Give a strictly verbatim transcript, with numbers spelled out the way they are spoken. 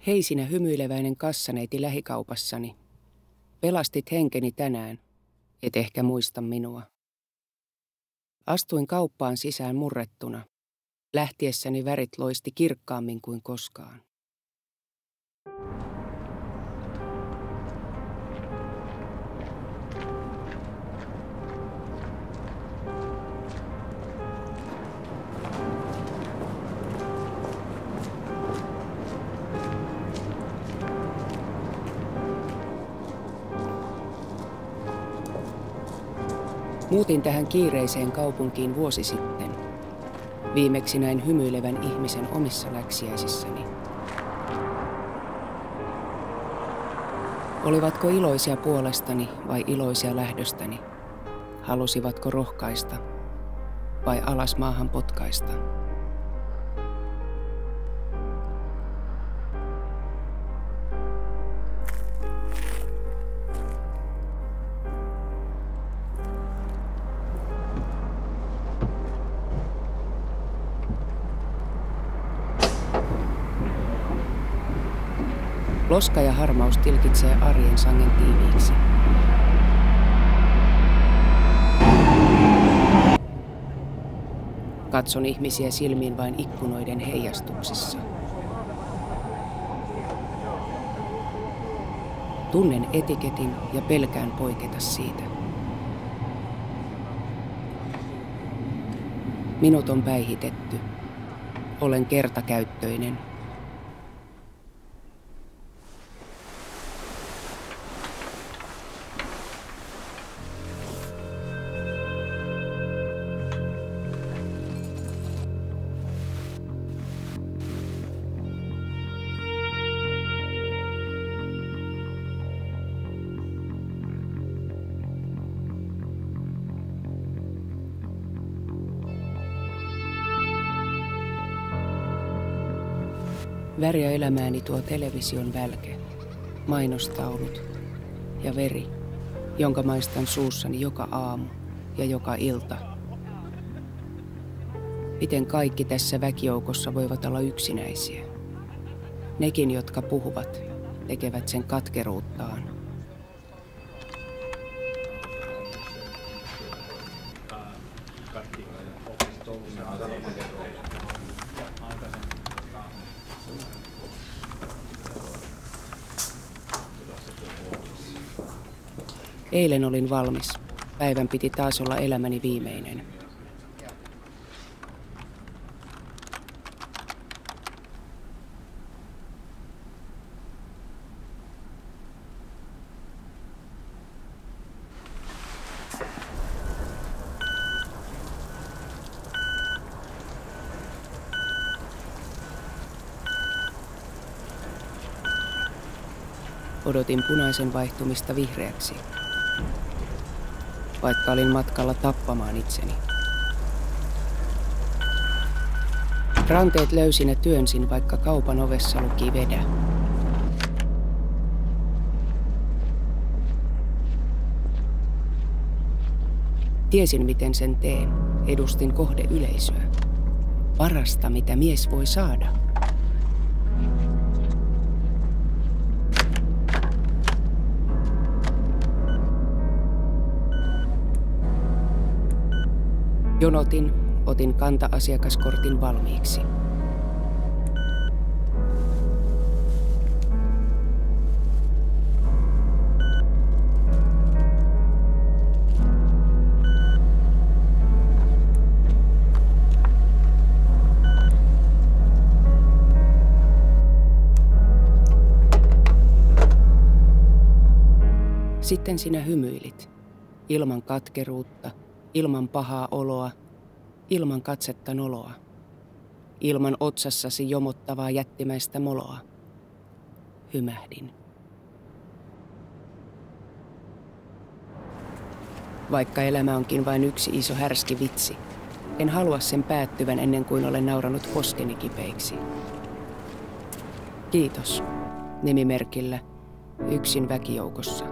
Hei sinä hymyileväinen kassaneiti lähikaupassani. Pelastit henkeni tänään, et ehkä muista minua. Astuin kauppaan sisään murrettuna. Lähtiessäni värit loisti kirkkaammin kuin koskaan. Muutin tähän kiireiseen kaupunkiin vuosi sitten. Viimeksi näin hymyilevän ihmisen omissa läksiäisissäni. Olivatko iloisia puolestani vai iloisia lähdöstäni? Halusivatko rohkaista vai alas maahan potkaista? Loska ja harmaus tilkitsee arjen sangen tiiviiksi. Katson ihmisiä silmiin vain ikkunoiden heijastuksissa. Tunnen etiketin ja pelkään poiketa siitä. Minut on päihitetty. Olen kertakäyttöinen. Väriä elämääni tuo television välke, mainostaulut ja veri, jonka maistan suussani joka aamu ja joka ilta. Miten kaikki tässä väkijoukossa voivat olla yksinäisiä? Nekin, jotka puhuvat, tekevät sen katkeruuttaan. Eilen olin valmis. Päivän piti taas olla elämäni viimeinen. Odotin punaisen vaihtumista vihreäksi, vaikka olin matkalla tappamaan itseni. Ranteet löysin ja työnsin, vaikka kaupan ovessa luki vedä. Tiesin, miten sen teen. Edustin kohdeyleisöä. Parasta, mitä mies voi saada. Jonotin, otin kanta-asiakaskortin valmiiksi. Sitten sinä hymyilit, ilman katkeruutta, ilman pahaa oloa, ilman katsetta noloa, ilman otsassasi jomottavaa jättimäistä moloa. Hymähdin. Vaikka elämä onkin vain yksi iso härski vitsi, en halua sen päättyvän ennen kuin olen nauranut poskeni kipeiksi. Kiitos, nimimerkillä, yksin väkijoukossa.